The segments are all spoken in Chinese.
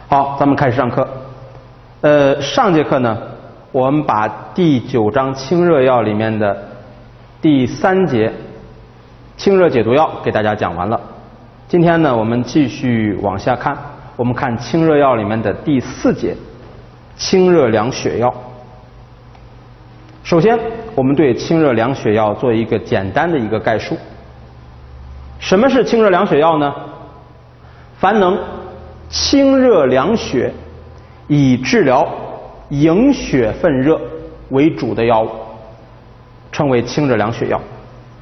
好，咱们开始上课。上节课呢，我们把第9章清热药里面的第3节清热解毒药给大家讲完了。今天呢，我们继续往下看，我们看清热药里面的第4节清热凉血药。首先，我们对清热凉血药做一个简单的一个概述。什么是清热凉血药呢？凡能清热凉血，以治疗营血分热为主的药物，称为清热凉血药。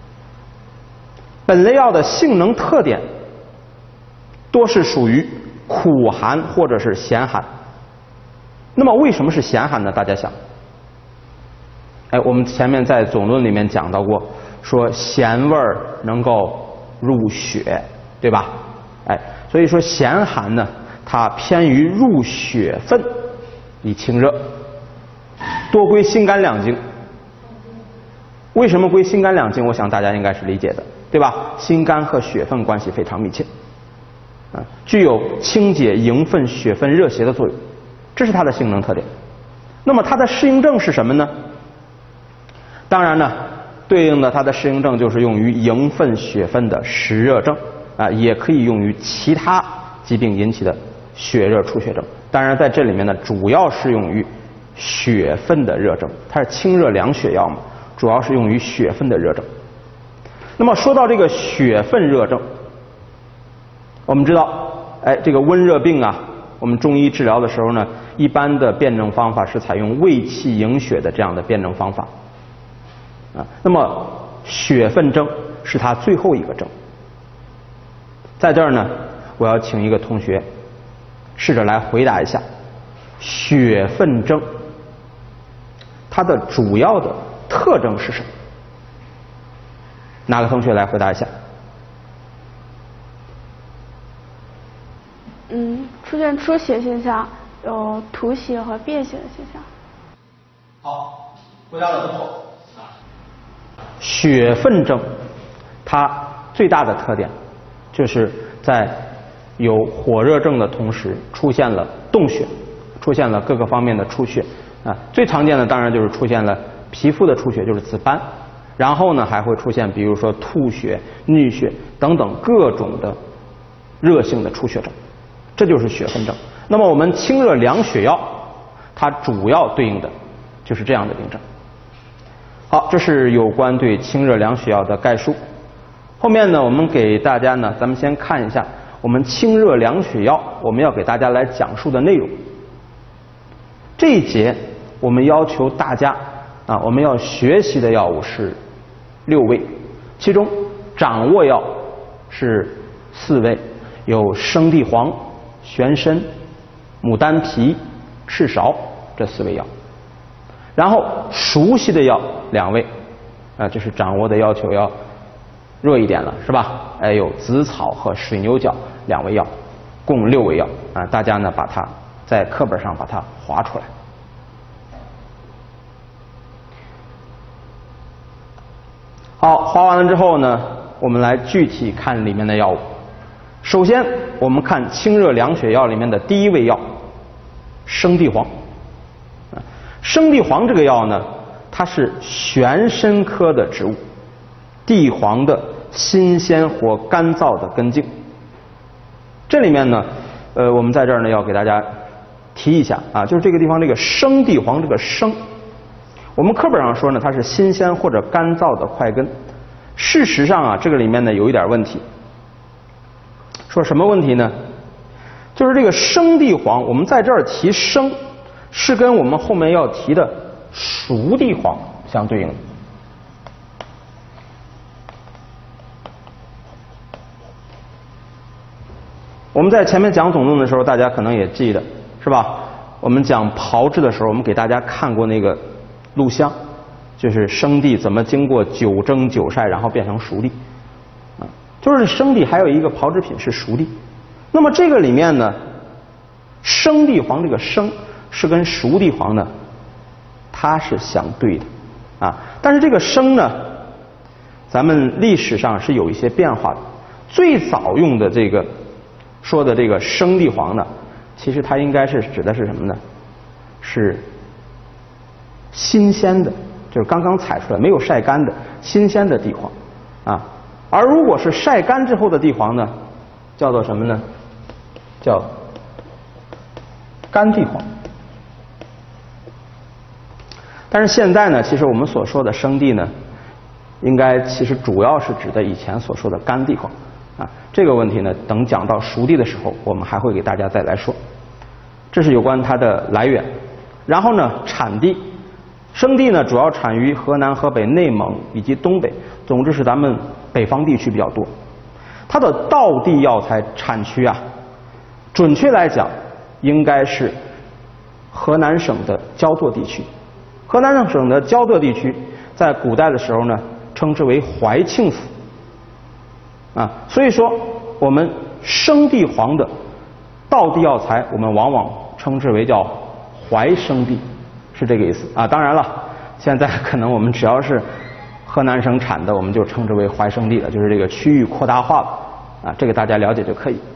本类药的性能特点多是属于苦寒或者是咸寒。那么为什么是咸寒呢？大家想，我们前面在总论里面讲到过，说咸味儿能够入血，对吧？所以说咸寒呢，它偏于入血分以清热，多归心肝两经。为什么归心肝两经？我想大家应该是理解的，对吧？心肝和血分关系非常密切，具有清解营分、血分热邪的作用，这是它的性能特点。那么它的适应症是什么呢？当然呢，对应的它的适应症就是用于营分、血分的实热症，也可以用于其他疾病引起的血热出血症。当然在这里面呢，主要是用于血分的热症，它是清热凉血药嘛，主要是用于血分的热症。那么说到这个血分热症，我们知道，这个温热病啊，我们中医治疗的时候呢，一般的辩证方法是采用胃气营血的这样的辩证方法。那么血分症是它最后一个症。在这儿呢，我要请一个同学试着来回答一下，血分症它的主要的特征是什么？哪个同学来回答一下？ 出现出血现象，有吐血和便血的现象。 好，回答的不错。血分症它最大的特点就是在有火热症的同时出现了冻血，出现了各个方面的出血最常见的当然就是出现了皮肤的出血，就是紫斑，然后呢还会出现比如说吐血、衄血等等各种的热性的出血症，这就是血分症。那么我们清热凉血药它主要对应的就是这样的病症。好，这是有关对清热凉血药的概述。后面呢，我们给大家呢，咱们先看一下我们清热凉血药我们要给大家来讲述的内容。这一节我们要求大家我们要学习的药物是6味，其中掌握药是4味，有生地黄、玄参、牡丹皮、赤芍这4味药。然后熟悉的药2味，就是掌握的要求要弱一点了，是吧？有紫草和水牛角2味药，共6味药大家呢把它在课本上把它划出来。好，划完了之后呢，我们来具体看里面的药物。首先，我们看清热凉血药里面的第1味药生地黄。生地黄这个药呢，它是玄参科的植物，地黄的新鲜或干燥的根茎。这里面呢，我们在这儿呢要给大家提一下就是这个地方这个生地黄这个生，我们课本上说呢它是新鲜或者干燥的块根。事实上这个里面呢有一点问题。说什么问题呢？就是这个生地黄，我们在这儿提生，是跟我们后面要提的熟地黄相对应的。我们在前面讲总论的时候，大家可能也记得，是吧？我们讲炮制的时候，我们给大家看过那个录像，就是生地怎么经过9蒸9晒，然后变成熟地。就是生地还有一个炮制品是熟地。那么这个里面呢，生地黄这个生是跟熟地黄呢，它是相对的但是这个生呢，咱们历史上是有一些变化的。最早用的这个说的这个生地黄呢， 其实它应该是指的是什么呢？是新鲜的，就是刚刚采出来没有晒干的新鲜的地黄啊。而如果是晒干之后的地黄呢，叫做什么呢？叫干地黄。但是现在呢，其实我们所说的生地呢，应该其实主要是指的以前所说的干地黄啊。这个问题呢，等讲到熟地的时候，我们还会给大家再来说。这是有关它的来源。然后呢，产地，生地呢主要产于河南、河北、内蒙以及东北，总之是咱们北方地区比较多。它的道地药材产区啊，准确来讲应该是河南省的焦作地区。河南省的焦作地区在古代的时候呢，称之为怀庆府啊。所以说我们生地黄的道地药材，我们往往称之为叫怀生地，是这个意思啊。当然了，现在可能我们只要是河南省产的，我们就称之为怀生地了，就是这个区域扩大化了啊，这个大家了解就可以。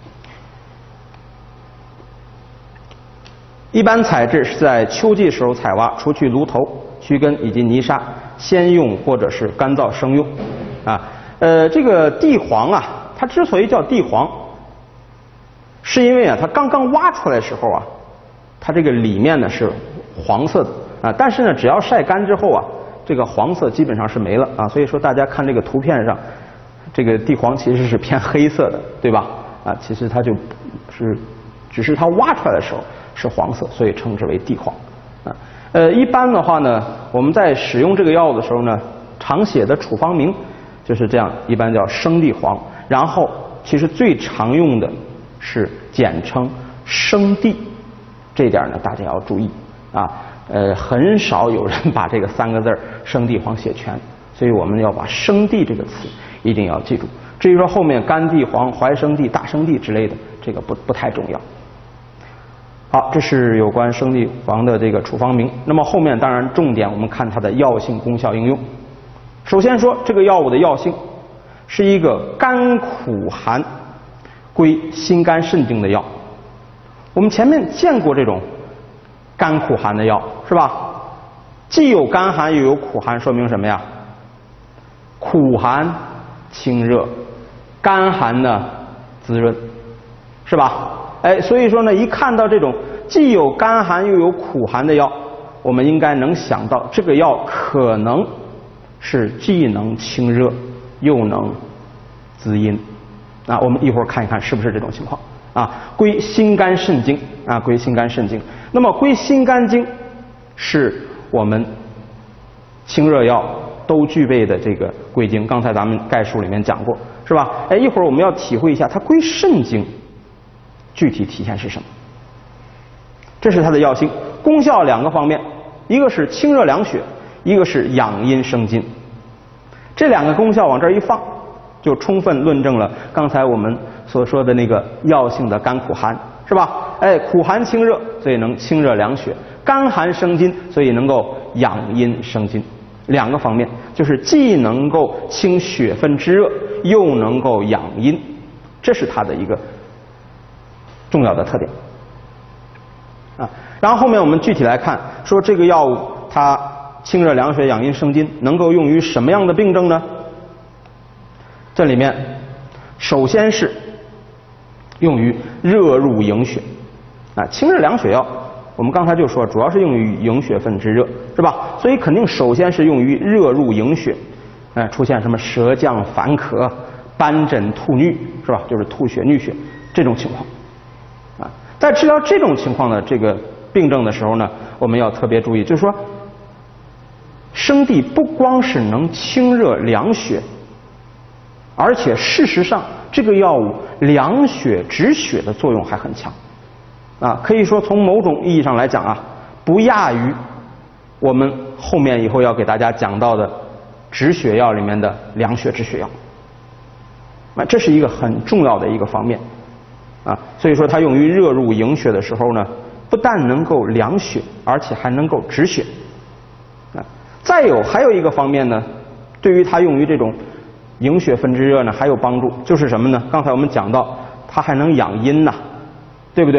一般采制是在秋季时候采挖，除去芦头、须根以及泥沙，先用或者是干燥生用啊。这个地黄啊，它之所以叫地黄，是因为啊，它刚刚挖出来的时候啊，它这个里面呢是黄色的啊，但是呢，只要晒干之后啊，这个黄色基本上是没了啊。所以说大家看这个图片上，这个地黄其实是偏黑色的，对吧？啊，其实它就是只是它挖出来的时候是黄色，所以称之为地黄啊。一般的话呢，我们在使用这个药的时候呢，常写的处方名就是这样，一般叫生地黄。然后其实最常用的是简称生地，这一点呢大家要注意啊。很少有人把这个3个字生地黄写全，所以我们要把生地这个词一定要记住。至于说后面干地黄、怀生地、大生地之类的，这个不太重要。好，这是有关生地黄的这个处方名。那么后面当然重点我们看它的药性、功效、应用。首先说这个药物的药性是一个甘苦寒，归心肝肾经的药。我们前面见过这种甘苦寒的药是吧？既有甘寒又有苦寒，说明什么呀？苦寒清热，甘寒呢滋润，是吧？所以说呢，一看到这种既有甘寒又有苦寒的药，我们应该能想到这个药可能是既能清热又能滋阴啊。我们一会儿看一看是不是这种情况啊。归心肝肾经啊，归心肝肾经。那么归心肝经是我们清热药都具备的这个归经，刚才咱们概述里面讲过，是吧？一会儿我们要体会一下它归肾经具体体现是什么。这是它的药性。功效2个方面，一个是清热凉血，一个是养阴生津。这2个功效往这儿一放，就充分论证了刚才我们所说的那个药性的甘苦寒，是吧？苦寒清热，所以能清热凉血；甘寒生津，所以能够养阴生津。2个方面，就是既能够清血分之热，又能够养阴，这是它的一个重要的特点啊。然后后面我们具体来看，说这个药物它清热凉血、养阴生津，能够用于什么样的病症呢？这里面首先是用于热入营血啊。清热凉血药我们刚才就说主要是用于营血分之热，是吧？所以肯定首先是用于热入营血，出现什么舌降烦渴、斑疹吐衄，是吧？就是吐血衄血这种情况啊。在治疗这种情况的这个病症的时候呢，我们要特别注意，就是说生地不光是能清热凉血，而且事实上这个药物凉血止血的作用还很强啊。可以说从某种意义上来讲啊，不亚于我们后面以后要给大家讲到的止血药里面的凉血止血药。这是一个很重要的一个方面啊。所以说它用于热入营血的时候呢，不但能够凉血，而且还能够止血啊。还有一个方面呢，对于它用于这种营血分之热呢还有帮助，就是什么呢？刚才我们讲到它还能养阴呐，对不对？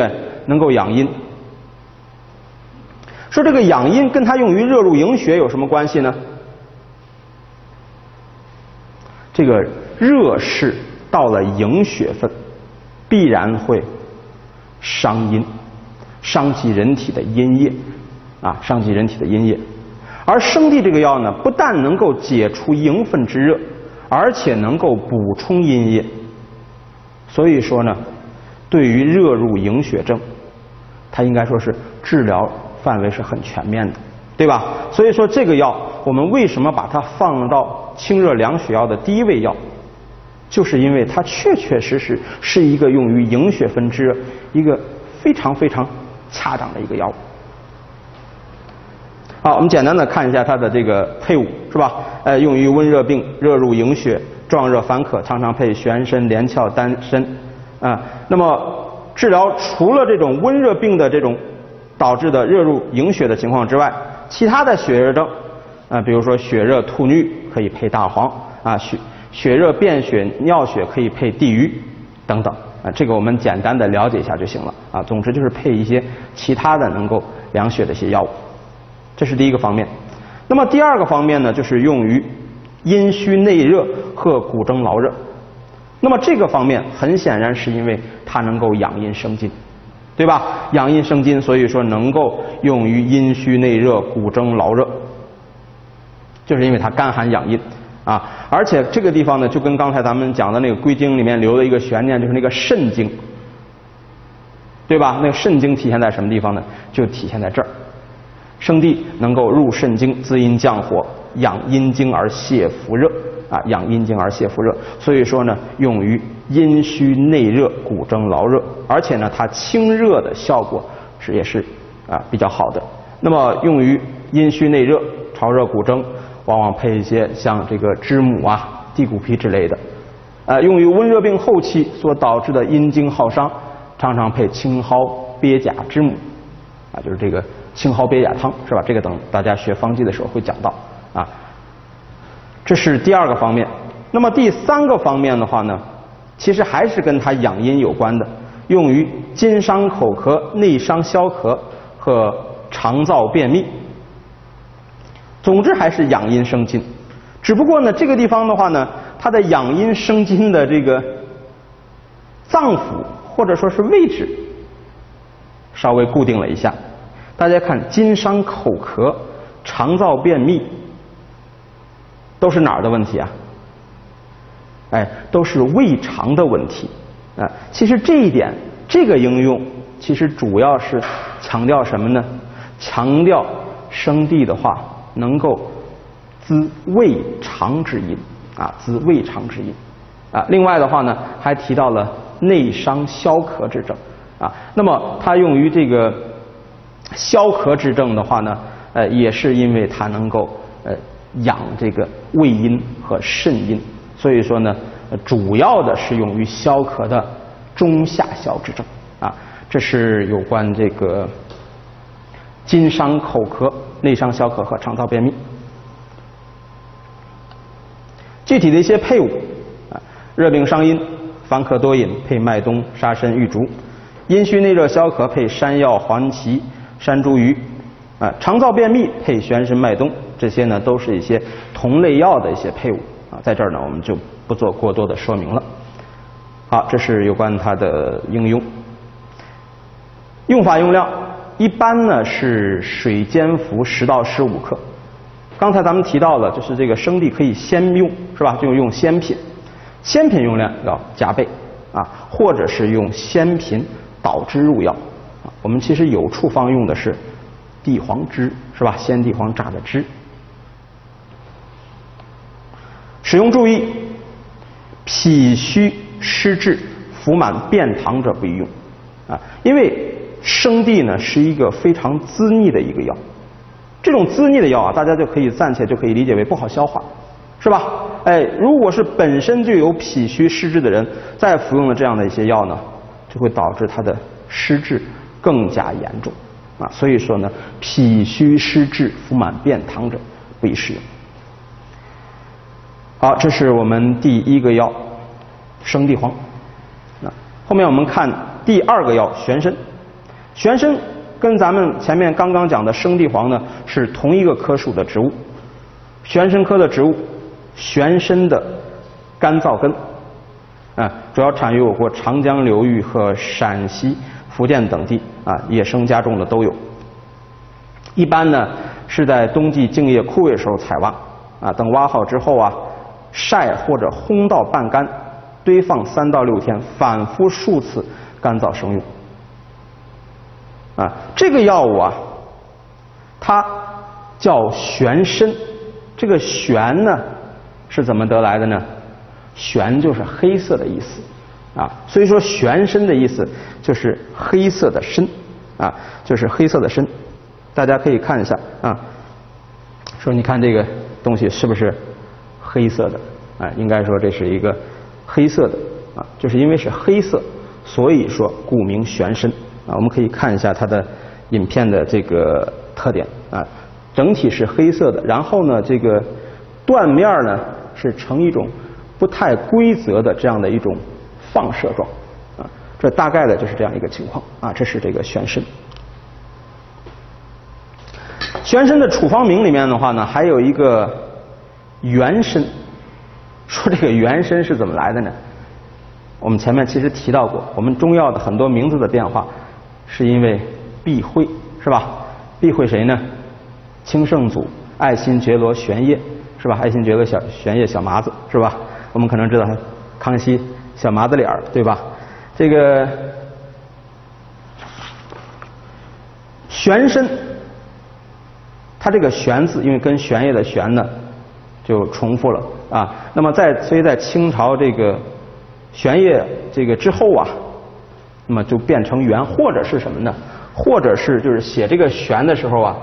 能够养阴。说这个养阴跟它用于热入营血有什么关系呢？这个热势到了营血分，必然会伤阴，伤及人体的阴液伤及人体的阴液。而生地这个药呢，不但能够解除营分之热，而且能够补充阴液。所以说呢，对于热入营血症，它应该说是治疗范围是很全面的，对吧？所以说这个药我们为什么把它放到清热凉血药的第一位药，就是因为它确确实实是一个用于营血分之热一个非常非常恰当的一个药物。好，我们简单的看一下它的这个配伍，是吧？用于温热病、热入营血、壮热烦渴，常常配玄参、连翘、丹参那么治疗除了这种温热病的这种导致的热入营血的情况之外，其他的血热症比如说血热吐衄可以配大黄血热便血尿血可以配地榆等等这个我们简单的了解一下就行了总之就是配一些其他的能够凉血的一些药物。这是第一个方面。那么第二个方面呢，就是用于阴虚内热和骨蒸劳热。那么这个方面很显然是因为它能够养阴生津，对吧？养阴生津，所以说能够用于阴虚内热、骨蒸劳热，就是因为它干寒养阴而且这个地方呢，就跟刚才咱们讲的那个归经里面留的一个悬念，就是那个肾经，对吧？那个肾经体现在什么地方呢？就体现在这儿。生地能够入肾经，滋阴降火，养阴经而泄伏热养阴经而泄伏热。所以说呢，用于阴虚内热、骨蒸劳热，而且呢，它清热的效果也是比较好的。那么用于阴虚内热、潮热骨蒸，往往配一些像这个知母地骨皮之类的。用于温热病后期所导致的阴经耗伤，常常配青蒿、鳖甲、知母就是这个青蒿鳖甲汤，是吧？这个等大家学方剂的时候会讲到这是第二个方面。那么第三个方面的话呢，其实还是跟它养阴有关的，用于津伤口咳、内伤消咳和肠燥便秘。总之还是养阴生津，只不过呢，这个地方的话呢，它的养阴生津的这个脏腑或者说是位置稍微固定了一下。大家看，津伤口咳、肠燥便秘，都是哪儿的问题都是胃肠的问题其实这一点，这个应用其实主要是强调什么呢？强调生地的话能够滋胃肠之阴滋胃肠之阴另外的话呢，还提到了内伤消咳之症那么它用于这个消咳之症的话呢也是因为它能够养这个胃阴和肾阴，所以说呢主要的是用于消咳的中下消之症这是有关这个津伤口咳、内伤消咳和肠燥便秘。具体的一些配伍热病伤阴、烦渴多饮配麦冬、沙参、玉竹；阴虚内热消渴配山药、黄芪、山茱萸肠燥便秘配玄参、麦冬。这些呢都是一些同类药的一些配伍在这儿呢我们就不做过多的说明了。好，这是有关它的应用。用法用量一般呢是水煎服10到15克。刚才咱们提到了，就是这个生地可以鲜用，是吧？就用鲜品，鲜品用量要加倍或者是用鲜品捣汁入药我们其实有处方用的是地黄汁，是吧？鲜地黄榨的汁。使用注意，脾虚湿滞、腹满便溏者不宜用因为生地呢是一个非常滋腻的一个药。这种滋腻的药大家就可以暂且就可以理解为不好消化，是吧？如果是本身就有脾虚湿滞的人，再服用了这样的一些药呢，就会导致他的湿滞更加严重所以说呢，脾虚湿滞、腹满便溏者不宜使用。好，这是我们第一个药生地黄后面我们看第二个药玄参。 玄参跟咱们前面刚刚讲的生地黄呢是同一个科属的植物，玄参科的植物，玄参的干燥根，主要产于我国长江流域和陕西、福建等地野生加种的都有。一般呢是在冬季茎叶枯萎时候采挖，等挖好之后晒或者烘到半干，堆放3到6天，反复数次干燥生用。这个药物它叫玄参，这个玄呢是怎么得来的呢？玄就是黑色的意思所以说玄参的意思就是黑色的参就是黑色的参。大家可以看一下说你看这个东西是不是黑色的应该说这是一个黑色的就是因为是黑色，所以说故名玄参我们可以看一下它的饮片的这个特点整体是黑色的，然后呢这个断面呢是呈一种不太规则的这样的一种放射状这大概的就是这样一个情况这是这个玄参。玄参的处方名里面的话呢还有一个元参，说这个元参是怎么来的呢？我们前面其实提到过，我们中药的很多名字的变化是因为避讳，是吧？避讳谁呢？清圣祖、爱新觉罗玄烨，是吧？爱新觉罗玄烨小麻子，是吧？我们可能知道康熙小麻子脸，对吧？这个玄参，它这个玄字因为跟玄烨的玄呢就重复了那么所以在清朝这个玄烨这个之后那么就变成元，或者是什么呢？或者是就是写这个玄的时候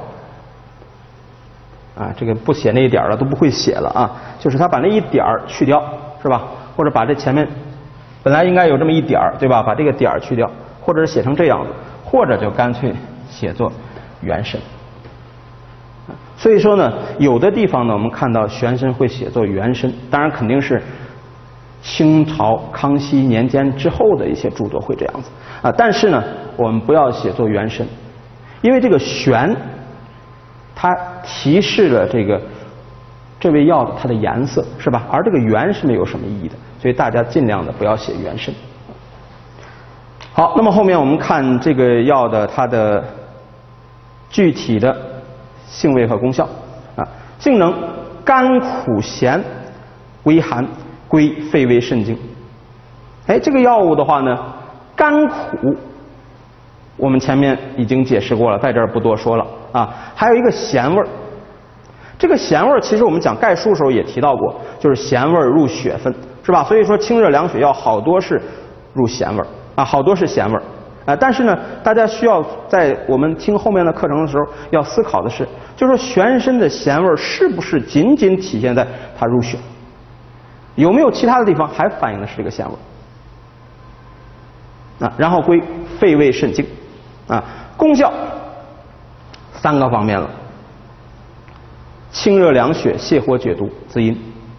这个不写那一点了都不会写了就是他把那一点去掉，是吧？或者把这前面本来应该有这么一点，对吧？把这个点去掉，或者是写成这样子，或者就干脆写作元参。所以说呢，有的地方呢，我们看到玄参会写作元参，当然肯定是清朝康熙年间之后的一些著作会这样子但是呢，我们不要写作元参，因为这个玄，它提示了这味药的它的颜色，是吧？而这个元是没有什么意义的，所以大家尽量的不要写元参。好，那么后面我们看这个药的它的具体的性味和功效性能甘苦咸微寒，归肺胃肾经。这个药物的话呢，甘苦我们前面已经解释过了，在这儿不多说了还有一个咸味儿。这个咸味儿其实我们讲概述的时候也提到过，就是咸味儿入血分，是吧？所以说清热凉血药好多是入咸味儿好多是咸味儿但是呢，大家需要在我们听后面的课程的时候要思考的是，就是说玄参的咸味儿是不是仅仅体现在它入血，有没有其他的地方还反映的是这个咸味儿然后归肺胃肾经功效3个方面了：清热凉血、泻火解毒、滋阴。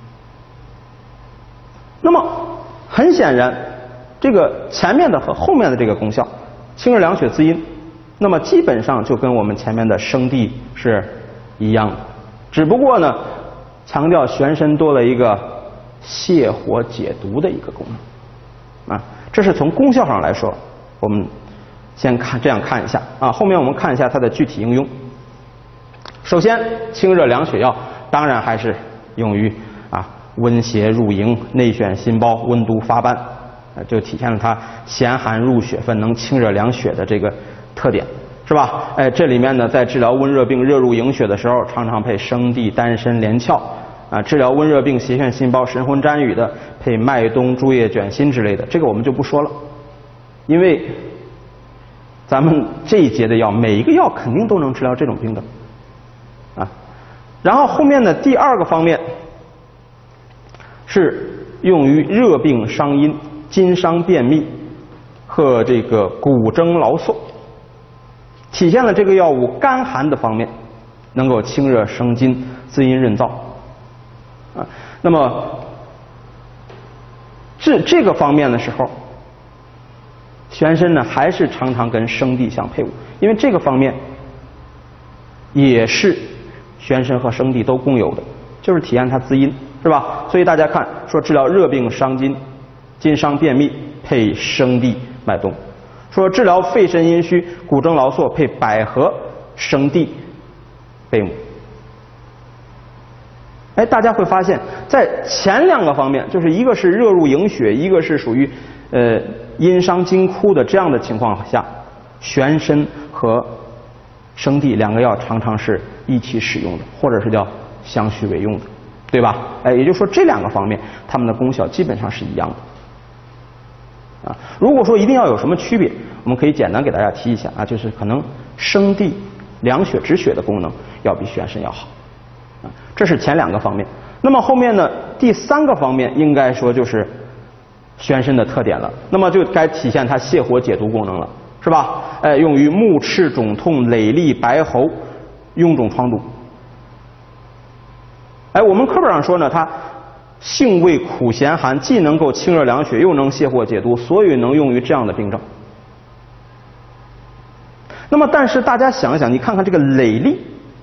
那么很显然，这个前面的和后面的这个功效，清热凉血、滋阴，那么基本上就跟我们前面的生地是一样的，只不过呢，强调玄参多了一个泻火解毒的一个功能这是从功效上来说，我们先这样看一下后面我们看一下它的具体应用。首先，清热凉血药当然还是用于温邪入营、内眩心包、温毒发斑就体现了它咸寒入血分，能清热凉血的这个特点，是吧？这里面呢，在治疗温热病、热入营血的时候，常常配生地、丹参、连翘治疗温热病、邪眩心包、神昏沾雨的，配麦冬、猪叶卷心之类的，这个我们就不说了，因为咱们这一节的药，每一个药肯定都能治疗这种病的然后后面的第2个方面是用于热病伤阴、津伤便秘和这个骨蒸劳嗽，体现了这个药物甘寒的方面，能够清热生津、滋阴润燥那么这个方面的时候， 玄参呢还是常常跟生地相配伍，因为这个方面也是玄参和生地都共有的，就是体现它滋阴，是吧？所以大家看说治疗热病伤津、津伤便秘配生地麦冬，说治疗肺肾阴虚、骨蒸劳缩配百合、生地、贝母。哎，大家会发现，在前两个方面，就是一个是热入营血，一个是属于阴伤津枯的这样的情况下，玄参和生地两个药常常是一起使用的，或者是叫相续为用的，对吧？哎，也就是说这两个方面它们的功效基本上是一样的。啊，如果说一定要有什么区别，我们可以简单给大家提一下啊，就是可能生地凉血止血的功能要比玄参要好。这是前两个方面。那么后面呢，第三个方面应该说就是玄参的特点了。那么就该体现它泻火解毒功能了，是吧？用于目赤肿痛、累痢、白喉、臃肿疮毒。我们课本上说呢，它性味苦咸寒，既能够清热凉血，又能泻火解毒，所以能用于这样的病症。那么但是大家想一想，你看看这个累痢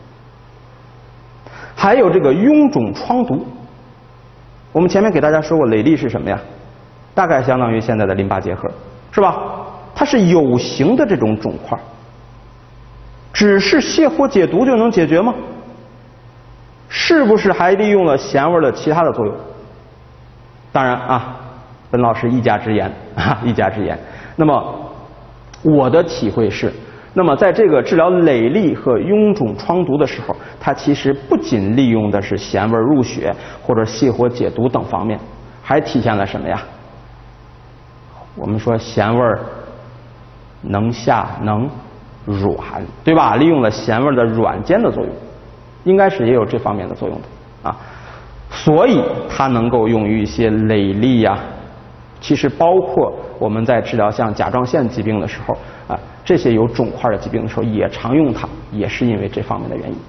还有这个臃肿疮毒，我们前面给大家说过，累痢是什么呀？大概相当于现在的淋巴结核，是吧？它是有形的这种肿块，只是泻火解毒就能解决吗？是不是还利用了咸味的其他的作用？当然啊，本老师一家之言啊，一家之言。那么我的体会是，那么在这个治疗累痢和臃肿疮毒的时候，它其实不仅利用的是咸味入血或者泻火解毒等方面，还体现了什么呀？我们说咸味能下能软，对吧？利用了咸味的软坚的作用，应该是也有这方面的作用的啊。所以它能够用于一些累痢呀，其实包括我们在治疗像甲状腺疾病的时候啊，这些有肿块的疾病的时候也常用它，也是因为这方面的原因。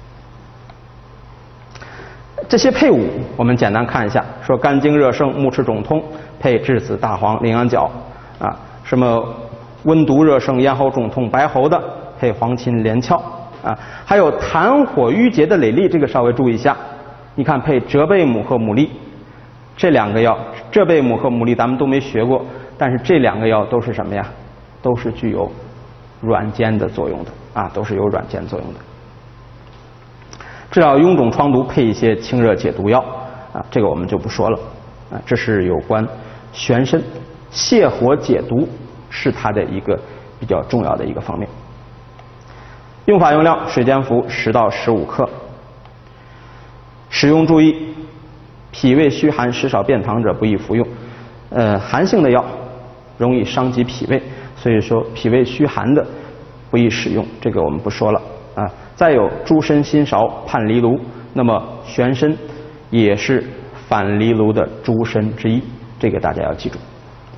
这些配伍我们简单看一下，说肝经热盛、目赤肿痛配栀子、大黄、羚羊角啊，什么温毒热盛、咽喉肿痛、白喉的配黄芩、连翘啊，还有痰火郁结的累痢，这个稍微注意一下。你看配浙贝母和牡蛎，这两个药，浙贝母和牡蛎咱们都没学过，但是这两个药都是什么呀？都是具有软坚的作用的啊，都是有软坚作用的。治疗臃肿疮毒配一些清热解毒药啊，这个我们就不说了啊。这是有关玄参泻火解毒是它的一个比较重要的一个方面。用法用量：水煎服10到15克。使用注意：脾胃虚寒、食少便溏者不宜服用。寒性的药容易伤及脾胃，所以说脾胃虚寒的不宜使用，这个我们不说了啊。再有猪参、新芍、叛藜芦，那么玄参也是反藜芦的诸参之一，这个大家要记住。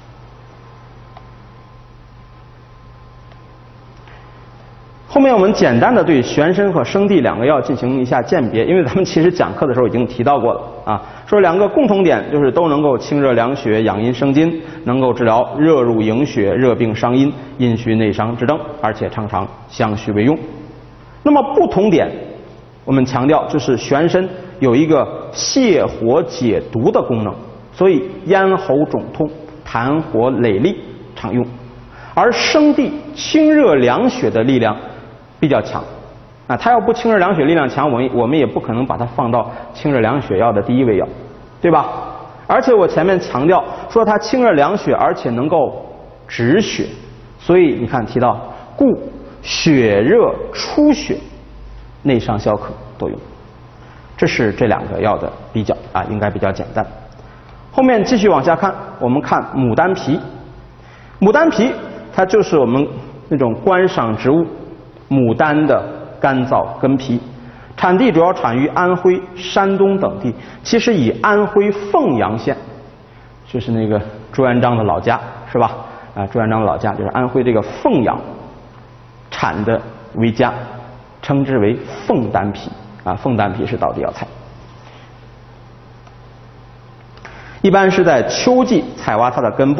后面我们简单的对玄参和生地两个药进行一下鉴别，因为咱们其实讲课的时候已经提到过了啊，说两个共同点就是都能够清热凉血、养阴生津，能够治疗热入营血、热病伤阴、阴虚内伤之症，而且常常相续为用。那么不同点，我们强调就是玄参有一个泻火解毒的功能，所以咽喉肿痛、痰火累痢常用，而生地清热凉血的力量比较强啊，它要不清热凉血力量强，我们也不可能把它放到清热凉血药的第一位药，对吧？而且我前面强调说它清热凉血，而且能够止血，所以你看提到故血热出血、内伤消渴都用，这是这两个药的比较啊，应该比较简单。后面继续往下看，我们看牡丹皮。牡丹皮它就是我们那种观赏植物牡丹的干燥根皮，产地主要产于安徽、山东等地，其实以安徽凤阳县，就是那个朱元璋的老家，是吧？啊，朱元璋的老家就是安徽这个凤阳产的为佳，称之为凤丹皮啊。凤丹皮是道地药材，一般是在秋季采挖它的根部，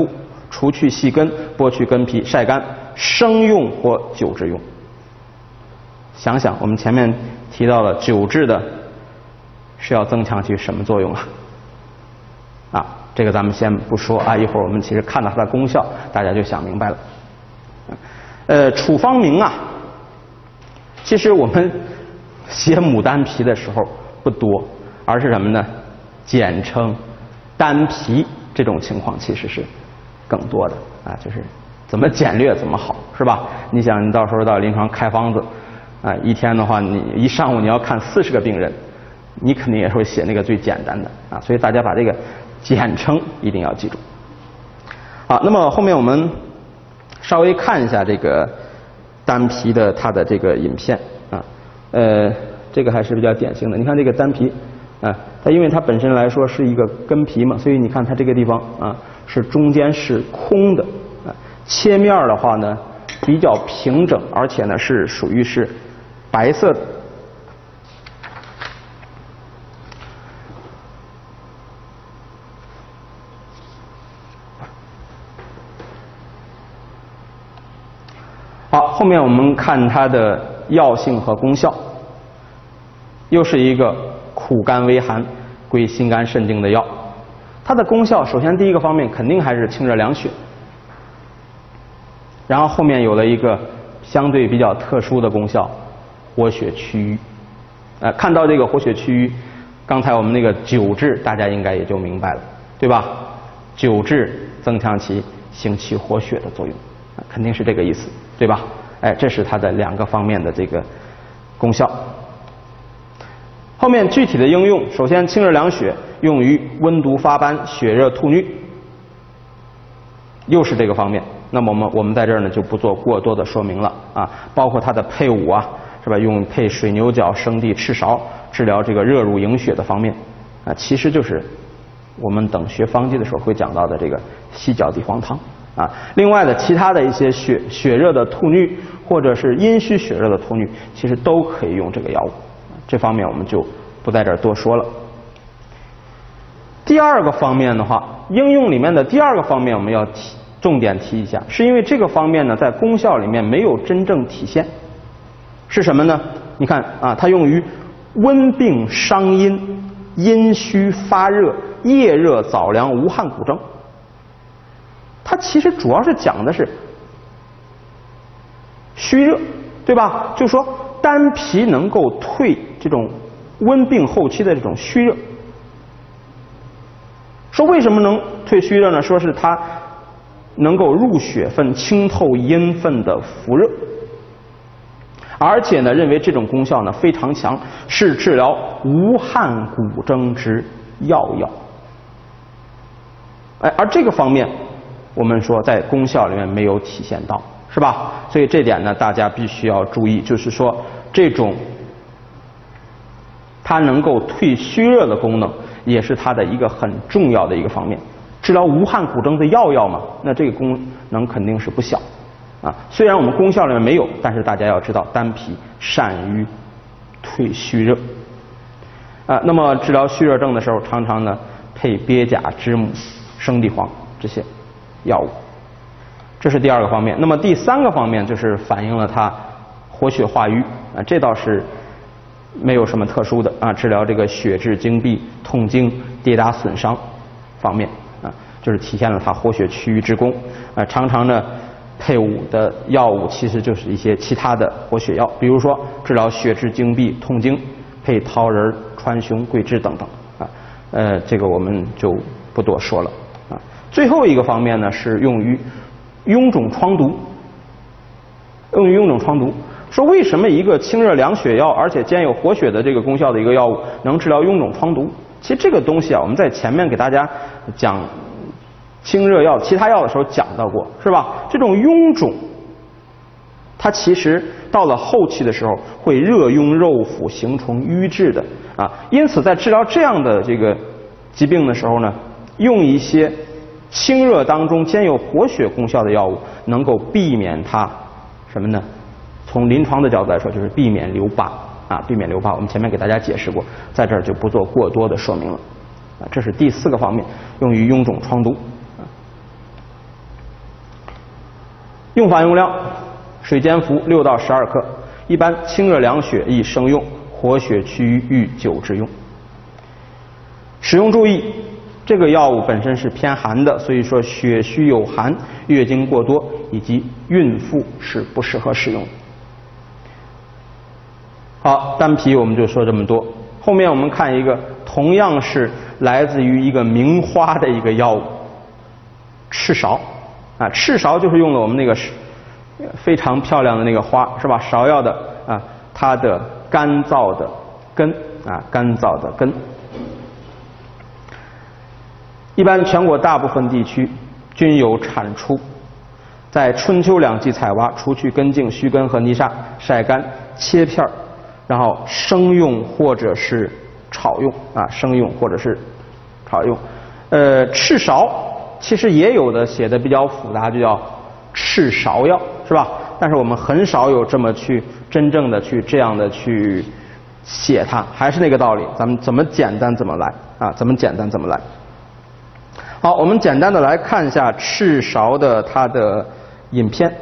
除去细根，剥去根皮，晒干，生用或久制用。想想我们前面提到了久制的是要增强起什么作用啊？啊，这个咱们先不说啊，一会儿我们其实看到它的功效，大家就想明白了。处方名啊，其实我们写牡丹皮的时候不多，而是什么呢？简称丹皮，这种情况其实是更多的啊，就是怎么简略怎么好，是吧？你想，你到时候到临床开方子啊，一天的话，你一上午你要看40个病人，你肯定也会写那个最简单的啊，所以大家把这个简称一定要记住。好，那么后面我们稍微看一下这个丹皮的它的这个饮片啊，这个还是比较典型的。你看这个丹皮啊，它因为它本身来说是一个根皮嘛，所以你看它这个地方啊是中间是空的啊，切面的话呢比较平整，而且呢是属于是白色的。好，后面我们看它的药性和功效，又是一个苦甘微寒，归心肝肾经的药。它的功效，首先第一个方面肯定还是清热凉血，然后后面有了一个相对比较特殊的功效，活血祛瘀。看到这个活血祛瘀，刚才我们那个久治大家应该也就明白了，对吧？久治增强其行气活血的作用，肯定是这个意思，对吧？这是它的2个方面的这个功效。后面具体的应用，首先清热凉血，用于温毒发斑、血热吐衄，又是这个方面。那么我们在这儿呢就不做过多的说明了啊，包括它的配伍啊，是吧？用配水牛角、生地、赤芍，治疗这个热濡营血的方面啊，其实就是我们等学方剂的时候会讲到的这个犀角地黄汤啊。另外的其他的一些血热的吐衄，或者是阴虚血热的吐衄，其实都可以用这个药物。这方面我们就不在这儿多说了。第2个方面的话，应用里面的第2个方面我们要重点提一下，是因为这个方面呢在功效里面没有真正体现。是什么呢？你看啊，它用于温病伤阴、阴虚发热、夜热早凉、无汗骨症。它其实主要是讲的是虚热，对吧？就是说丹皮能够退这种温病后期的这种虚热。说为什么能退虚热呢？说是它能够入血分、清透阴分的浮热，而且呢认为这种功效呢非常强，是治疗无汗骨症之要药。而这个方面我们说在功效里面没有体现到，是吧？所以这点呢大家必须要注意，就是说这种它能够退虚热的功能也是它的一个很重要的一个方面。治疗无汗骨症的要药嘛，那这个功能肯定是不小啊。虽然我们功效里面没有，但是大家要知道丹皮善于退虚热啊。那么治疗虚热症的时候，常常呢配鳖甲、知母、生地黄这些药物，这是第2个方面。那么第3个方面就是反映了它活血化瘀啊，这倒是没有什么特殊的啊。治疗这个血滞经闭、痛经、跌打损伤方面啊，就是体现了它活血祛瘀之功啊。常常呢配伍的药物其实就是一些其他的活血药，比如说治疗血滞经闭、痛经配桃仁、川芎、桂枝等等啊。这个我们就不多说了啊。最后一个方面呢是用于臃肿疮毒，用于臃肿疮毒。说为什么一个清热凉血药，而且兼有活血的这个功效的一个药物能治疗臃肿疮毒？其实这个东西啊，我们在前面给大家讲清热药、其他药的时候讲到过，是吧？这种臃肿，它其实到了后期的时候会热壅肉腐、形成瘀滞的啊。因此在治疗这样的这个疾病的时候呢，用一些清热当中兼有活血功效的药物，能够避免它什么呢？从临床的角度来说，就是避免留疤啊，避免留疤。我们前面给大家解释过，在这儿就不做过多的说明了啊。这是第4个方面，用于臃肿疮毒。 用法用量：水煎服6到12克，一般清热凉血宜生用，活血祛瘀宜久之用。使用注意，这个药物本身是偏寒的，所以说血虚有寒、月经过多以及孕妇是不适合使用。好，丹皮我们就说这么多。后面我们看一个同样是来自于一个名花的一个药物，赤芍啊，赤芍就是用了我们那个非常漂亮的那个花，是吧？芍药的啊，它的干燥的根啊，干燥的根。一般全国大部分地区均有产出，在春秋两季采挖，除去根茎、须根和泥沙，晒干切片，然后生用或者是炒用啊，生用或者是炒用。赤芍其实也有的写的比较复杂，就叫赤芍药，是吧？但是我们很少有这么去真正的去这样的去写它，还是那个道理，咱们怎么简单怎么来啊，怎么简单怎么来。好，我们简单的来看一下赤芍的它的饮片。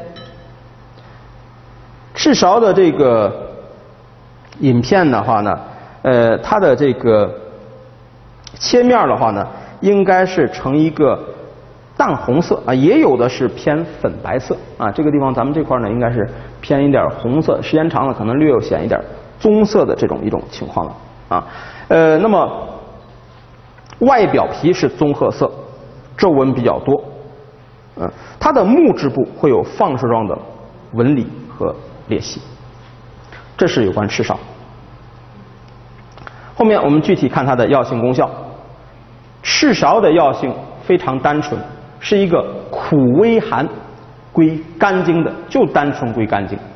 赤芍的这个饮片的话呢，它的这个切面的话呢，应该是呈一个淡红色啊，也有的是偏粉白色啊。这个地方咱们这块呢，应该是偏一点红色，时间长了可能略有显一点棕色的一种情况了啊。那么外表皮是棕褐色，皱纹比较多，它的木质部会有放射状的纹理和裂隙，这是有关赤芍。后面我们具体看它的药性功效。赤芍的药性非常单纯，是一个苦微寒、归肝经的，就单纯归肝经，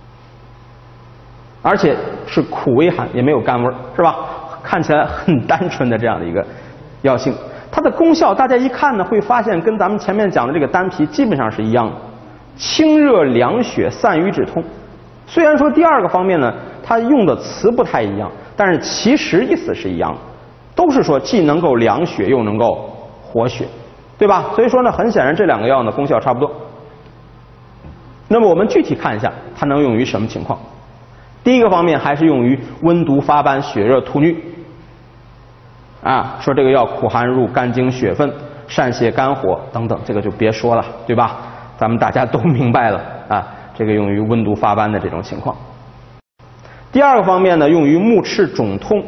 而且是苦微寒，也没有甘味，是吧？看起来很单纯的这样的一个药性。它的功效大家一看呢，会发现跟咱们前面讲的这个丹皮基本上是一样的，清热凉血、散瘀止痛。虽然说第二个方面呢，它用的词不太一样，但是其实意思是一样的，都是说既能够凉血又能够活血，对吧？所以说呢，很显然这两个药呢功效差不多。那么我们具体看一下它能用于什么情况。第一个方面还是用于温毒发斑、血热吐衄啊，说这个药苦寒入肝经血分，善泻肝火等等，这个就别说了，对吧？咱们大家都明白了啊，这个用于温毒发斑的这种情况。第二个方面呢，用于目赤肿痛、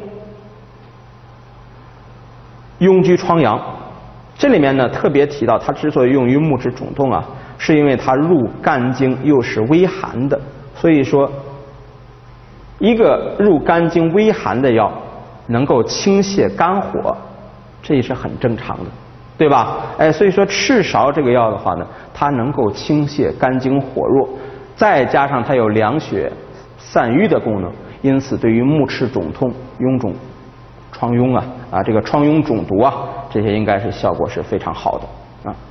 痈疽疮疡。这里面呢特别提到，它之所以用于目赤肿痛啊，是因为它入肝经又是微寒的，所以说一个入肝经微寒的药能够清泻肝火，这也是很正常的，对吧？所以说赤芍这个药的话呢，它能够清泻肝经火弱，再加上它有凉血散瘀的功能，因此对于目赤肿痛、臃肿、疮痈啊这个疮痈肿毒啊，这些应该是效果是非常好的啊。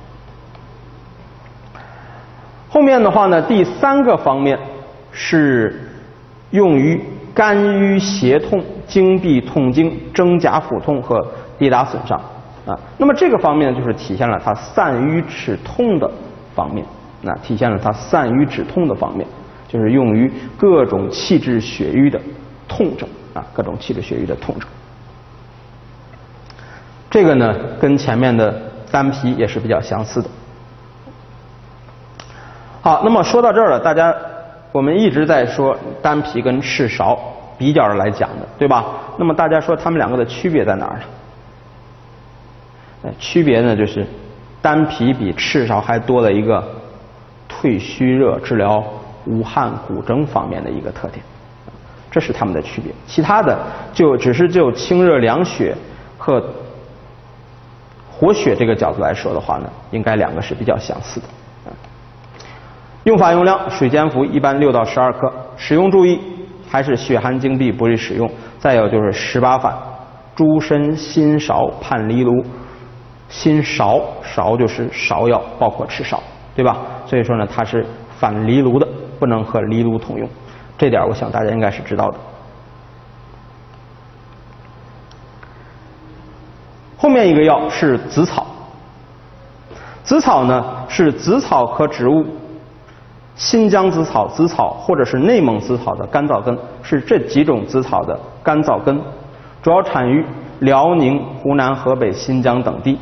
后面的话呢，第三个方面是用于肝郁胁痛、经闭痛经、真假腹痛和跌打损伤啊。那么这个方面就是体现了它散瘀止痛的方面，体现了它散瘀止痛的方面，就是用于各种气滞血瘀的痛症啊，各种气滞血瘀的痛症。这个呢，跟前面的丹皮也是比较相似的。好，那么说到这儿了，我们一直在说丹皮跟赤芍比较来讲的，对吧？那么大家说它们两个的区别在哪儿呢？区别呢就是丹皮比赤芍还多了一个退虚热、治疗无汗骨蒸方面的一个特点，这是它们的区别。其他的就清热凉血和活血这个角度来说的话呢，应该两个是比较相似的。用法用量：水煎服，一般6到12克。使用注意，还是血寒经闭不宜使用。再有就是18反：猪参、辛芍、判藜芦。辛芍就是芍药，包括赤芍，对吧？所以说呢，它是反藜芦的，不能和藜芦同用。这点我想大家应该是知道的。后面一个药是紫草。紫草呢是紫草科植物新疆紫草、紫草或者是内蒙紫草的干燥根，是这几种紫草的干燥根，主要产于辽宁、湖南、河北、新疆等地。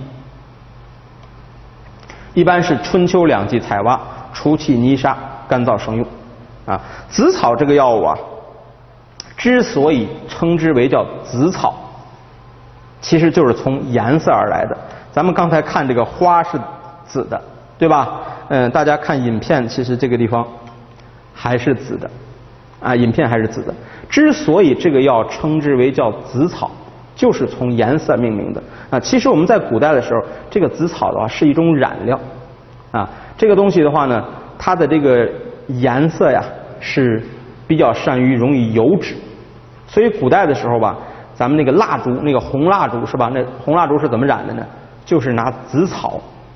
一般是春秋两季采挖，除去泥沙，干燥生用。紫草这个药物啊，之所以称之为叫紫草，其实就是从颜色而来的。咱们刚才看这个花是紫的，对吧？大家看影片，其实这个地方还是紫的，影片还是紫的。之所以这个药称之为叫紫草，就是从颜色命名的。其实我们在古代的时候，这个紫草的话是一种染料，这个东西的话呢，它的这个颜色呀是比较善于溶于油脂，所以古代的时候吧，咱们那个蜡烛，那个红蜡烛是吧？那红蜡烛是怎么染的呢？就是拿紫草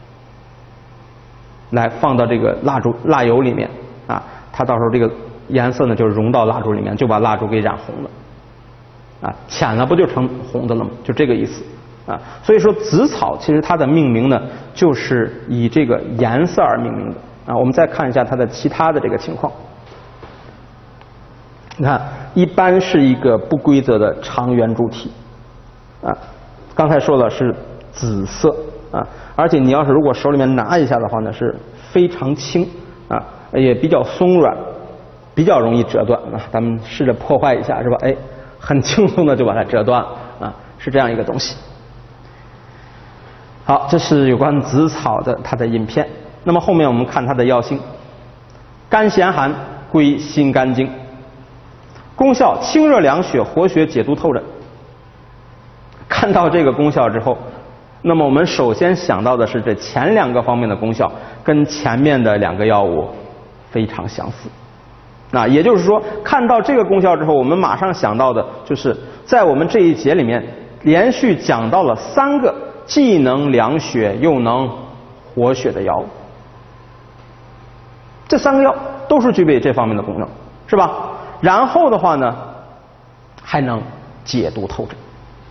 来放到这个蜡油里面，它到时候这个颜色呢就融到蜡烛里面，就把蜡烛给染红了，浅了不就成红的了吗？就这个意思，所以说紫草其实它的命名呢就是以这个颜色而命名的。我们再看一下它的其他的这个情况。你看，一般是一个不规则的长圆柱体，刚才说了是紫色，而且你要是如果手里面拿一下的话呢，是非常轻，也比较松软，比较容易折断，咱们试着破坏一下，是吧？很轻松的就把它折断了，是这样一个东西。好，这是有关紫草的它的影片。那么后面我们看它的药性，甘咸寒，归心肝经，功效清热凉血、活血解毒透疹。看到这个功效之后，那么我们首先想到的是这前两个方面的功效跟前面的两个药物非常相似。也就是说，看到这个功效之后，我们马上想到的就是在我们这一节里面连续讲到了3个既能凉血又能活血的药物。这3个药都是具备这方面的功能，是吧？然后的话呢，还能解毒透疹。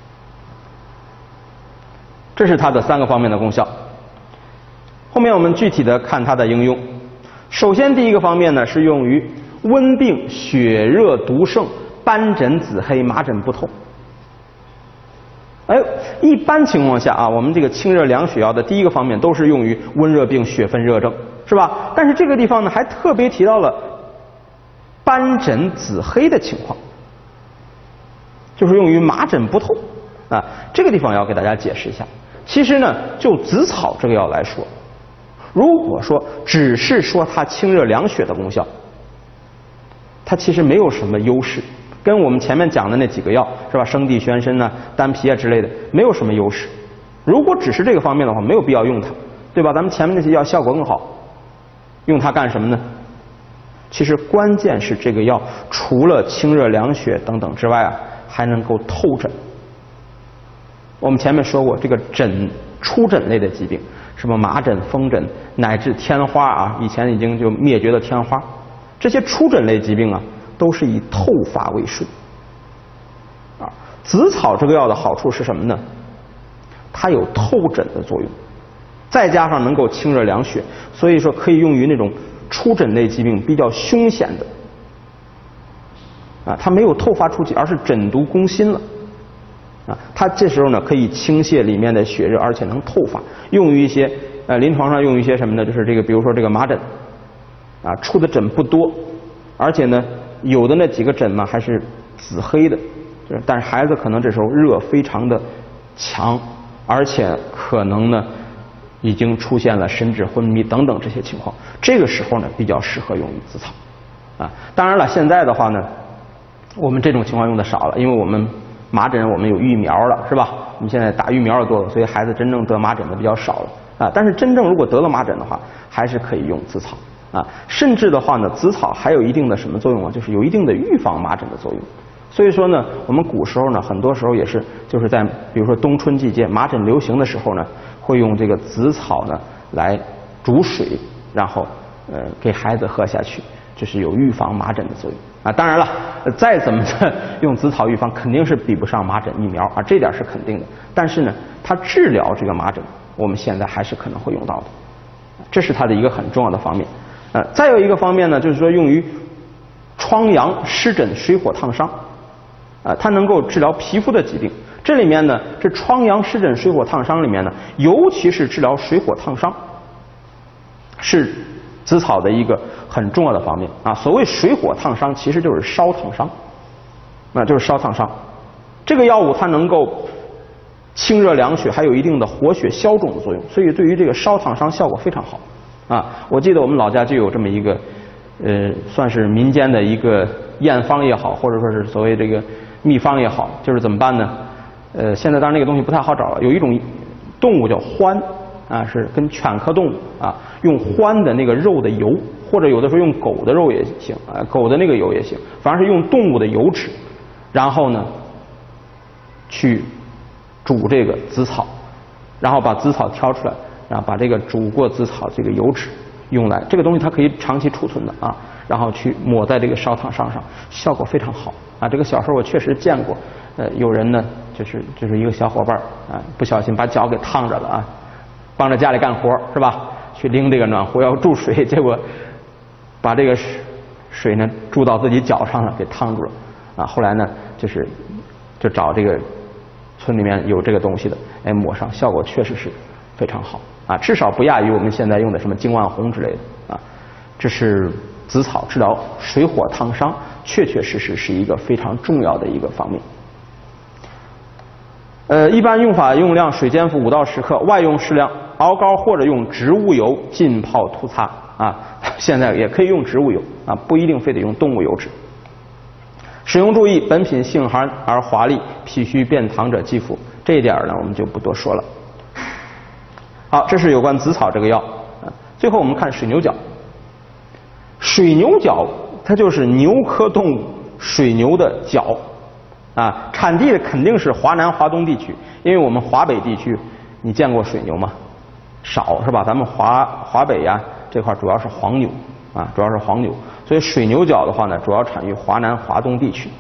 这是它的3个方面的功效。后面我们具体的看它的应用。首先第一个方面呢，是用于温病、血热毒盛、斑疹紫黑、麻疹不透。一般情况下我们这个清热凉血药的第一个方面都是用于温热病、血分热症，是吧？但是这个地方呢，还特别提到了斑疹紫黑的情况，就是用于麻疹不透。这个地方要给大家解释一下。其实呢，就紫草这个药来说，如果说只是说它清热凉血的功效，它其实没有什么优势，跟我们前面讲的那几个药是吧，生地宣参丹皮之类的没有什么优势。如果只是这个方面的话，没有必要用它，对吧？咱们前面那些药效果更好，用它干什么呢？其实关键是这个药除了清热凉血等等之外还能够透疹。我们前面说过，这个出疹类的疾病，什么麻疹、风疹，乃至天花以前已经就灭绝的天花，这些出疹类疾病都是以透发为顺。紫草这个药的好处是什么呢？它有透疹的作用，再加上能够清热凉血，所以说可以用于那种出疹类疾病比较凶险的。它没有透发出去，而是疹毒攻心了。它这时候呢可以清泻里面的血热，而且能透发，用于一些临床上用于一些什么呢？就是这个，比如说这个麻疹出的疹不多，而且呢有的那几个疹嘛还是紫黑的，但是孩子可能这时候热非常的强，而且可能呢已经出现了神志昏迷等等这些情况，这个时候呢比较适合用于紫草。当然了，现在的话呢，我们这种情况用的少了，因为我们麻疹我们有疫苗了，是吧？我们现在打疫苗的多了，所以孩子真正得麻疹的比较少了但是真正如果得了麻疹的话，还是可以用紫草甚至的话呢，紫草还有一定的什么作用就是有一定的预防麻疹的作用。所以说呢，我们古时候呢，很多时候也是就是在比如说冬春季节麻疹流行的时候呢，会用这个紫草呢来煮水，然后给孩子喝下去，就是有预防麻疹的作用当然了，再怎么的用紫草预防，肯定是比不上麻疹疫苗这点是肯定的。但是呢，它治疗这个麻疹，我们现在还是可能会用到的，这是它的一个很重要的方面。 再有一个方面呢，就是说用于疮疡、湿疹、水火烫伤，它能够治疗皮肤的疾病。这里面呢，这疮疡、湿疹、水火烫伤里面呢，尤其是治疗水火烫伤，是紫草的一个很重要的方面啊。所谓水火烫伤，其实就是烧烫伤，就是烧烫伤。这个药物它能够清热凉血，还有一定的活血消肿的作用，所以对于这个烧烫伤效果非常好啊。我记得我们老家就有这么一个算是民间的一个验方也好，或者说是所谓这个秘方也好，就是怎么办呢？现在当然那个东西不太好找了，有一种动物叫獾啊，是跟犬科动物啊，用獾的那个肉的油，或者有的时候用狗的肉也行啊，狗的那个油也行，反正是用动物的油脂，然后呢去煮这个紫草，然后把紫草挑出来，然后把这个煮过紫草这个油脂用来，这个东西它可以长期储存的啊，然后去抹在这个烧烫伤上，效果非常好啊。这个小时候我确实见过，有人呢就是一个小伙伴啊，不小心把脚给烫着了啊，帮着家里干活是吧？去拎这个暖壶要注水，结果把这个水呢注到自己脚上了，给烫住了啊。后来呢就找这个村里面有这个东西的，抹上，效果确实是非常好啊，至少不亚于我们现在用的什么金万红之类的啊。这是紫草治疗水火烫伤，确确实实是一个非常重要的一个方面。一般用法用量水煎服5到10克，外用适量熬膏或者用植物油浸泡涂擦啊。现在也可以用植物油啊，不一定非得用动物油脂。使用注意，本品性寒而滑腻，脾虚便溏者忌服。这一点呢，我们就不多说了。好，这是有关紫草这个药。最后我们看水牛角。水牛角它就是牛科动物水牛的角啊，产地的肯定是华南、华东地区，因为我们华北地区，你见过水牛吗？少是吧？咱们华北呀这块主要是黄牛啊，主要是黄牛。所以水牛角的话呢，主要产于华南、华东地区。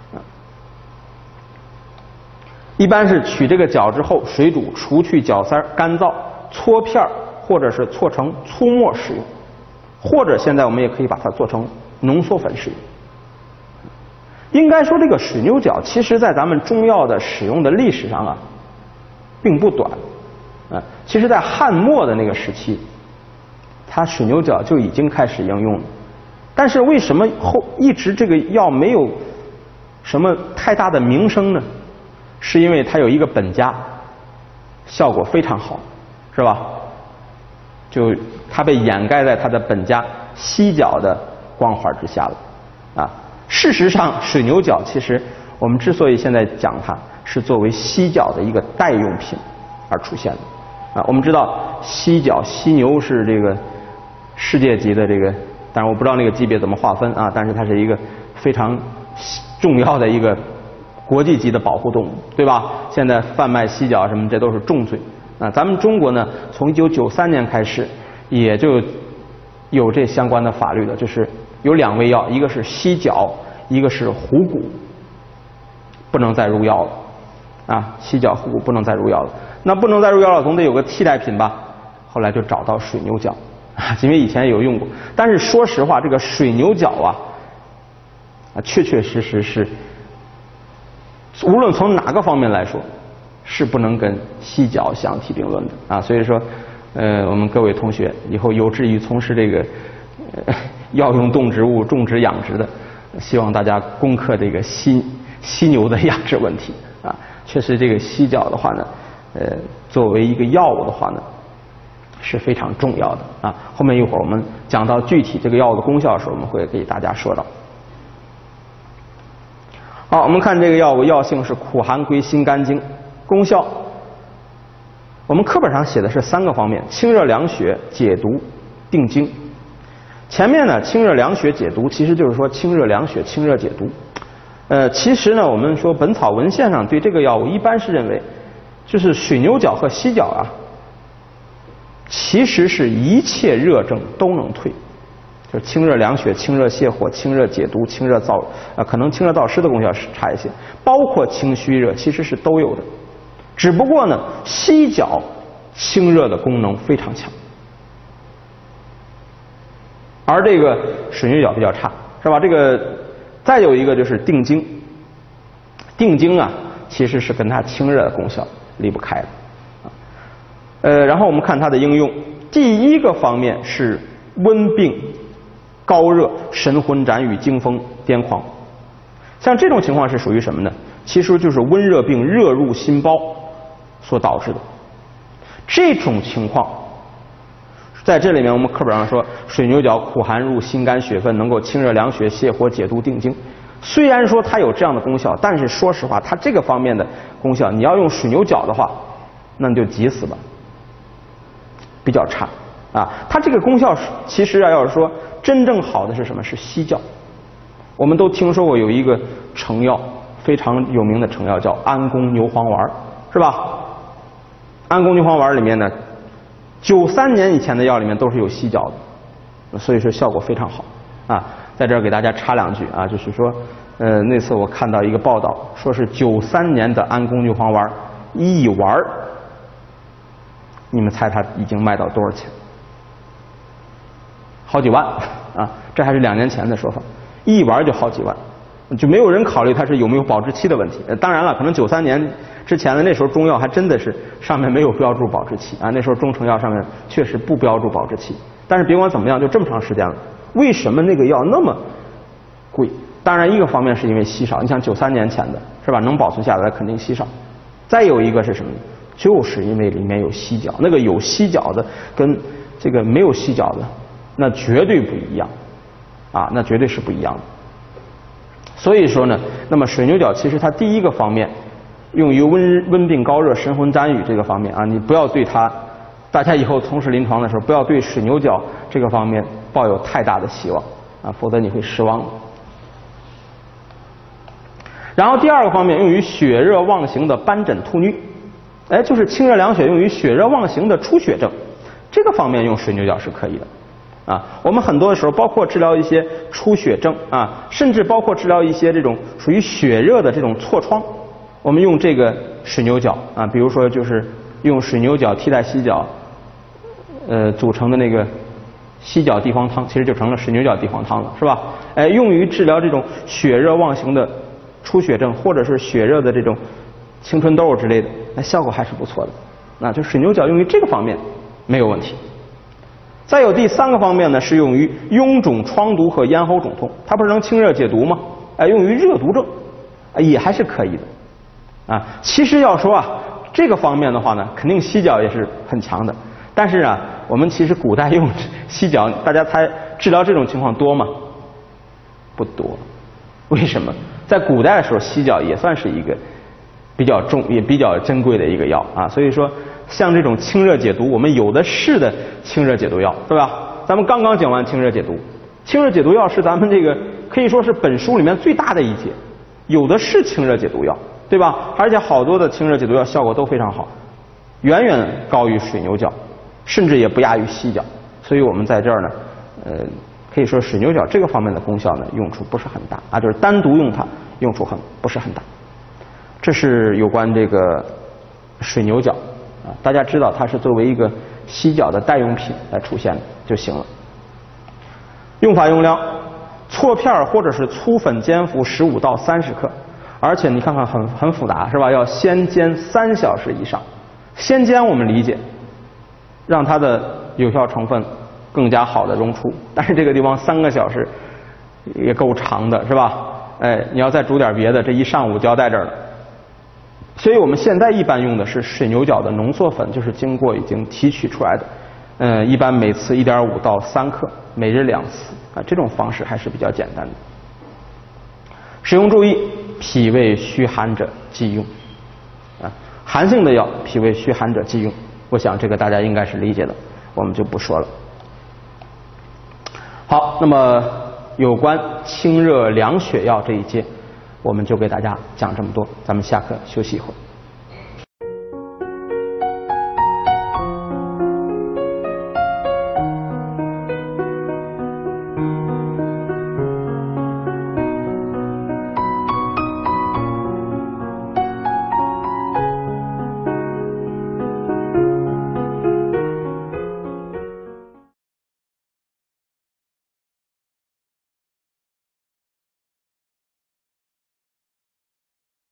一般是取这个角之后，水煮，除去角丝，干燥，搓片或者是搓成粗末使用，或者现在我们也可以把它做成浓缩粉使用。应该说，这个水牛角其实在咱们中药的使用的历史上啊，并不短啊。其实，在汉末的那个时期，它水牛角就已经开始应用了。但是为什么一直这个药没有什么太大的名声呢？是因为它有一个本家，效果非常好，是吧？就它被掩盖在它的本家犀角的光环之下了啊。事实上，水牛角其实我们之所以现在讲它，是作为犀角的一个代用品而出现的啊。我们知道犀角、犀牛是这个世界级的这个，但是我不知道那个级别怎么划分啊，但是它是一个非常重要的一个国际级的保护动物，对吧？现在贩卖犀角什么，这都是重罪啊。咱们中国呢，从1993年开始，也就有这相关的法律了，就是有2味药，一个是犀角，一个是虎骨，不能再入药了啊。犀角、虎骨不能再入药了，那不能再入药了，总得有个替代品吧？后来就找到水牛角啊，因为以前有用过。但是说实话，这个水牛角确确实实是，无论从哪个方面来说，是不能跟犀角相提并论的啊。所以说，我们各位同学以后有志于从事这个药用动植物种植养殖的，希望大家攻克这个犀牛的养殖问题啊。确实，这个犀角的话呢，作为一个药物的话呢，是非常重要的啊。后面一会儿我们讲到具体这个药物的功效的时候，我们会给大家说到。好，我们看这个药物，药性是苦寒归心肝经，功效我们课本上写的是3个方面：清热凉血、解毒、定惊。前面呢，清热凉血解毒，其实就是说清热凉血、清热解毒。其实呢，我们说本草文献上对这个药物一般是认为，就是水牛角和犀角啊，其实是一切热症都能退，就是清热凉血、清热泻火、清热解毒、清热燥可能清热燥湿的功效差一些，包括清虚热其实是都有的。只不过呢，犀角清热的功能非常强。 而这个水牛角比较差，是吧？这个再有一个就是定睛，定睛啊，其实是跟它清热的功效离不开的。然后我们看它的应用，第一个方面是温病、高热、神魂展羽、惊风癫狂。像这种情况是属于什么呢？其实就是温热病热入心包所导致的。这种情况在这里面我们课本上说水牛角苦寒入心肝血分，能够清热凉血、泻火解毒定惊。虽然说它有这样的功效，但是说实话它这个方面的功效你要用水牛角的话那你就急死吧，比较差啊。它这个功效其实要是说真正好的是什么？是犀角。我们都听说过有一个成药非常有名的成药叫安宫牛黄丸，是吧？安宫牛黄丸里面呢，93年以前的药里面都是有犀角的，所以说效果非常好啊。在这儿给大家插两句啊，就是说，那次我看到一个报道，说是93年的安宫牛黄丸一丸，你们猜它已经卖到多少钱？好几万啊！这还是2年前的说法，一丸就好几万，就没有人考虑它是有没有保质期的问题。当然了，可能93年之前的那时候中药还真的是上面没有标注保质期啊，那时候中成药上面确实不标注保质期。但是别管怎么样，就这么长时间了，为什么那个药那么贵？当然一个方面是因为稀少，你像93年前的是吧，能保存下来肯定稀少。再有一个是什么呢？就是因为里面有犀角，那个有犀角的跟这个没有犀角的那绝对不一样啊，那绝对是不一样的。所以说呢，那么水牛角其实它第一个方面用于温病高热、神魂展羽这个方面啊，你不要对它，大家以后从事临床的时候不要对水牛角这个方面抱有太大的希望啊，否则你会失望的。然后第二个方面用于血热妄行的斑疹突衄，就是清热凉血用于血热妄行的出血症，这个方面用水牛角是可以的。啊，我们很多的时候，包括治疗一些出血症啊，甚至包括治疗一些这种属于血热的这种痤疮，我们用这个水牛角啊，比如说就是用水牛角替代犀角，组成的那个犀角地黄汤，其实就成了水牛角地黄汤了，是吧？用于治疗这种血热妄行的出血症，或者是血热的这种青春痘之类的，那效果还是不错的。那就水牛角用于这个方面没有问题。再有第三个方面呢，是用于臃肿、疮毒和咽喉肿痛，它不是能清热解毒吗？用于热毒症，也还是可以的。啊，其实要说啊，这个方面的话呢，肯定犀角也是很强的。但是啊，我们其实古代用犀角，大家猜治疗这种情况多吗？不多。为什么？在古代的时候，犀角也算是一个比较重也比较珍贵的一个药啊，所以说。像这种清热解毒，我们有的是的清热解毒药，是吧？咱们刚刚讲完清热解毒，清热解毒药是咱们这个可以说是本书里面最大的一节，有的是清热解毒药，对吧？而且好多的清热解毒药效果都非常好，远远高于水牛角，甚至也不亚于犀角。所以我们在这儿呢，可以说水牛角这个方面的功效呢，用处不是很大啊，就是单独用它用处不是很大。这是有关这个水牛角。大家知道它是作为一个犀角的代用品来出现的就行了。用法用量：搓片或者是粗粉煎服15到30克，而且你看看很复杂是吧？要先煎3小时以上。先煎我们理解，让它的有效成分更加好的溶出，但是这个地方3个小时也够长的是吧？你要再煮点别的，这一上午就要在这儿了。所以我们现在一般用的是水牛角的浓缩粉，就是经过已经提取出来的，一般每次1.5到3克，每日2次啊，这种方式还是比较简单的。使用注意：脾胃虚寒者忌用啊，寒性的药，脾胃虚寒者忌用。我想这个大家应该是理解的，我们就不说了。好，那么有关清热凉血药这一节，我们就给大家讲这么多，咱们下课休息一会儿。